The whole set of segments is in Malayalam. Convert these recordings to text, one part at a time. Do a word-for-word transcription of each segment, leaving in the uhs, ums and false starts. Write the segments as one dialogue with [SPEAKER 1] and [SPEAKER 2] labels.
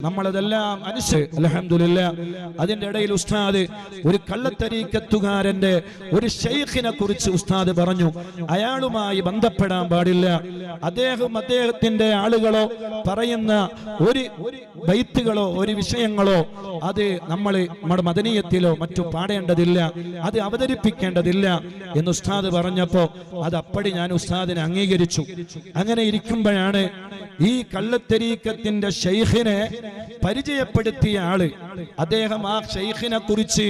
[SPEAKER 1] നമ്മളതെല്ലാം അനുസരിച്ച് അൽഹംദുലില്ലാഹ്. അതിന്റെ ഇടയിൽ ഉസ്താദ് ഒരു കള്ളത്തരീക്കത്തുകാരന്റെ ഒരു ശൈഖിനെ കുറിച്ച് ഉസ്താദ് പറഞ്ഞു. അയാളുമായി ബന്ധപ്പെടാൻ പാടില്ല. അദ്ദേഹം അദ്ദേഹത്തിന്റെ ആളുകളോ പറയുന്ന ഒരു ബൈത്തുകളോ ഒരു വിഷയങ്ങളോ അത് നമ്മൾ നമ്മുടെ മദനീയത്തിലോ മറ്റു പാടേണ്ടതില്ല, അത് അവതരിപ്പിക്കേണ്ടതില്ല എന്ന് ഉസ്താദ് പറഞ്ഞപ്പോ അത് അപ്പടി ഞാൻ ഉസ്താദിനെ അംഗീകരിച്ചു. അങ്ങനെ ഇരിക്കുമ്പോഴാണ് ഈ കള്ളത്തരീക്കത്തിന്റെ ശൈഖിനെ പരിചയപ്പെടുത്തിയ ആള് അദ്ദേഹം ആ ശൈഖിനെ കുറിച്ച്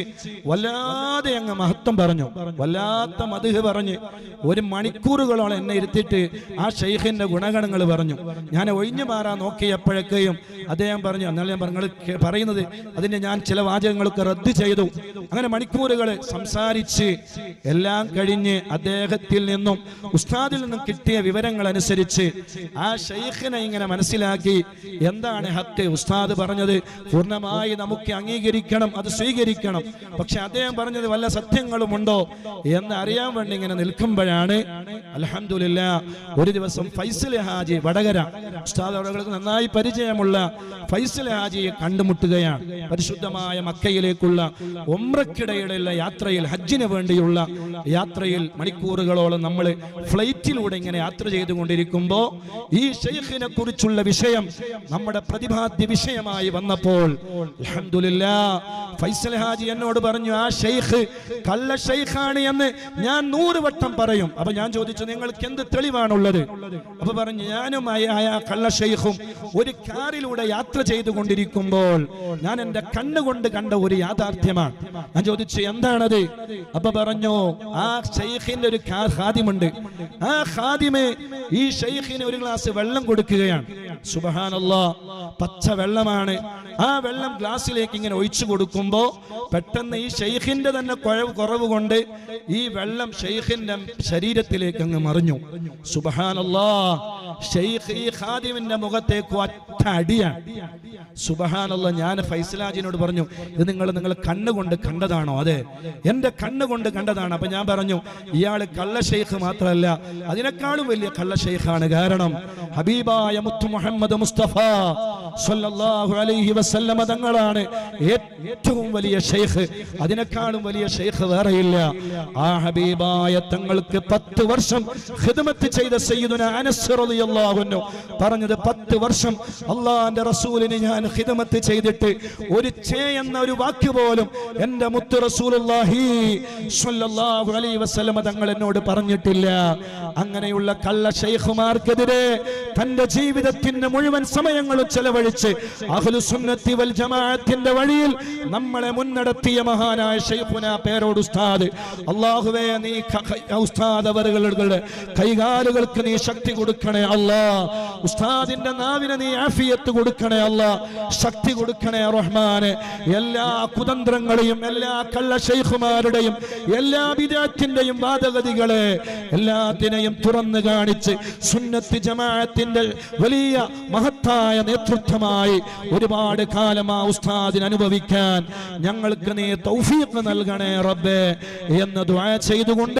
[SPEAKER 1] വല്ലാതെ അങ്ങ് മഹത്വം പറഞ്ഞു, വല്ലാത്ത മദ്ഹ് പറഞ്ഞ് ഒരു മണിക്കൂറുകളോളം എന്നെ ഇരുത്തിയിട്ട് ആ ശൈഖിന്റെ ഗുണഗണങ്ങൾ പറഞ്ഞു. ഞാൻ ഒഴിഞ്ഞു മാറാൻ നോക്കിയപ്പോഴൊക്കെയും അദ്ദേഹം പറഞ്ഞു, എന്നാൽ ഞാൻ നിങ്ങൾ പറയുന്നത് അതിന്റെ ഞാൻ ചില വാചകങ്ങളൊക്കെ റദ്ദ് ചെയ്തു. അങ്ങനെ മണിക്കൂറുകൾ സംസാരിച്ച് എല്ലാം കഴിഞ്ഞ് അദ്ദേഹത്തിൽ നിന്നും ഉസ്താദിൽ നിന്നും കിട്ടിയ വിവരങ്ങൾ അനുസരിച്ച് ആ ശൈഖിനെ ഇങ്ങനെ മനസ്സിലാക്കി എന്താണ് ഹക്ക്. ഉസ്താദ് പറഞ്ഞത് പൂർണ്ണമായി നമുക്ക് അംഗീകരിക്കണം, അത് സ്വീകരിക്കണം. പക്ഷെ അദ്ദേഹം പറഞ്ഞത് വല്ല സത്യങ്ങളുമുണ്ടോ എന്ന് അറിയാൻ വേണ്ടി ഇങ്ങനെ നിൽക്കുമ്പോഴാണ് അൽഹംദുലില്ലാഹ് ഒരു ദിവസം ഫൈസൽ ഹാജി വടകര, ഉസ്താദ് അവർക്ക് നന്നായി പരിചയമുള്ള ഫൈസൽ ഹാജിയെ കണ്ടുമുട്ടുകയാണ്. പരിശുദ്ധമായ മക്കയിലേക്കുള്ള ഉംറക്കിടയിലുള്ള യാത്രയിൽ, ഹജ്ജിന് വേണ്ടിയുള്ള യാത്രയിൽ മണിക്കൂറുകളോളം നമ്മൾ ഫ്ലൈറ്റിലൂടെ ഇങ്ങനെ യാത്ര ചെയ്തുകൊണ്ടിരിക്കുമ്പോൾ ഈ ശൈഖിനെ കുറിച്ചുള്ള വിഷയം നമ്മുടെ പ്രതിപാദ്യ വിഷയമായി വന്നപ്പോൾ അൽഹംദുലില്ലാഹ് ഫൈസൽ ഹാജി എന്നോട് പറഞ്ഞു, ആ ശൈഖ് കള്ള ശൈഖാണ് എന്ന് ഞാൻ നൂറ് വട്ടം പറയും. അപ്പൊ ഞാൻ ചോദിച്ചു, നിങ്ങൾക്ക് എന്ത് തെളിവാണുള്ളത്? അപ്പൊ പറഞ്ഞു, ഞാനും ആ കള്ള ശൈഖും ഒരു കാറിലൂടെ യാത്ര ചെയ്തുകൊണ്ടിരിക്കുമ്പോൾ ഞാൻ എന്റെ കണ്ണുകൊണ്ട് കണ്ട ഒരു യാഥാർത്ഥ്യമാണ്. ഞാൻ ചോദിച്ചു, എന്താണത്? അപ്പൊ പറഞ്ഞു, ആ ശൈഖിന്റെ ഒരു ഖാദിമുണ്ട്, ആ ഖാദിമ് ഈ ശൈഖിന് ഒരു ഗ്ലാസ് വെള്ളം കൊടുക്കുകയാണ്. സുബ്ഹാനല്ലാഹ്, പച്ച വെള്ളമാണ്. ആ വെള്ളം ഗ്ലാസ്സിലേക്ക് ഇങ്ങനെ ഒഴിച്ചു കൊടുക്കുമ്പോ പെട്ടെന്ന് ഈ ശൈഖിന്റെ തന്നെ കുഴവ് കുറവ് കൊണ്ട് ഈ വെള്ളം ശൈഖിന്റെ ശരീരത്തിലേക്ക് അങ്ങ് മറിഞ്ഞു. സുബ്ഹാനല്ലാഹ്, ശൈഖ് ഈ ഖാദിമിന്റെ മുഖത്തേക്ക് ഒറ്റ അടിയാണ്. സുബ്ഹാനല്ലാഹ്, ഞാൻ ഫൈസലാജിനോട് പറഞ്ഞു, ഇത് നിങ്ങൾ നിങ്ങൾ കണ്ണുകൊണ്ട് കണ്ടതാണോ? അതെ, എന്റെ കണ്ണുകൊണ്ട് കണ്ടതാണ്. അപ്പൊ ഞാൻ പറഞ്ഞു, ഇയാൾ കള്ള ശൈഖ് മാത്രമല്ല, അതിനേക്കാളും വലിയ കള്ള ശൈഖാണ്. കാരണം ഹബീബായ മുത്തു മുഹമ്മദ് മുസ്തഫ സ്വല്ലല്ലാഹു അലൈഹി വസല്ലമ തങ്ങളാണ് ഏറ്റവും വലിയ ശൈഖ്. അതിനേക്കാളും വലിയ ശൈഖ് വേറെയില്ല. ആ ഹബീബായ തങ്ങൾക്ക് പത്ത് വർഷം ഖിദ്മത്ത് ചെയ്ത സയ്യിദുനാ അനസ് റളിയല്ലാഹു അൻഹു പറഞ്ഞത്, പത്ത് വർഷം അല്ലാഹുവിന്റെ റസൂലിനെ ഞാൻ ഖിദ്മത്ത് ചെയ്തിട്ട് ഒരു ചേ എന്ന ഒരു വാക്ക് പോലും എൻ്റെ മുത്ത് റസൂലുള്ളാഹി സ്വല്ലല്ലാഹു അലൈഹി വസല്ലമ തങ്ങൾ എന്നോട് പറഞ്ഞിട്ടില്ല. അങ്ങനെയുള്ള കള്ള ശൈഖുമാർക്കെതിരെ തന്റെ ജീവിതത്തിന്റെ മുഴുവൻ സമയങ്ങളും ചെലവഴിച്ച് അഹ്ലുസുന്നത്തി വൽ ജമാഅത്തിന്റെ വഴിയിൽ നമ്മളെ മുന്നടത്തിയ മഹാനായ ശൈഖുനാ പേരോട് ഉസ്താദ്, അല്ലാഹുവേ നീ ഉസ്താദ് അവരുടെ കൈകാലുകൾക്ക് നീ ശക്തി കൊടുക്കണേ അല്ലാഹ്. ഉസ്താദിന്റെ നാവിനെ നീ ആഫിയത്ത് കൊടുക്കണേ അല്ലാഹ്, ശക്തി കൊടുക്കണേ റഹ്മാനെ. എല്ലാ കുതന്ത്രങ്ങളെയും എല്ലാ കള്ള ശൈഖുമാരുടെയും എല്ലാ ബിദഅത്തിന്റെയും വാദഗതികളെ എല്ലാത്തിനെയും തുറന്നു കാണിച്ച് സുന്നത്ത് ജമാഅത്തിന്റെ വലിയ മഹത്തായ നേതൃത്വമായി ഒരുപാട് കാലം ആ ഉസ്താദിന് അനുഭവിക്കാൻ ഞങ്ങൾക്ക് നീ തൗഫീഖ് നൽകണേ റബ്ബേ എന്ന് ദുആ ചെയ്തുകൊണ്ട്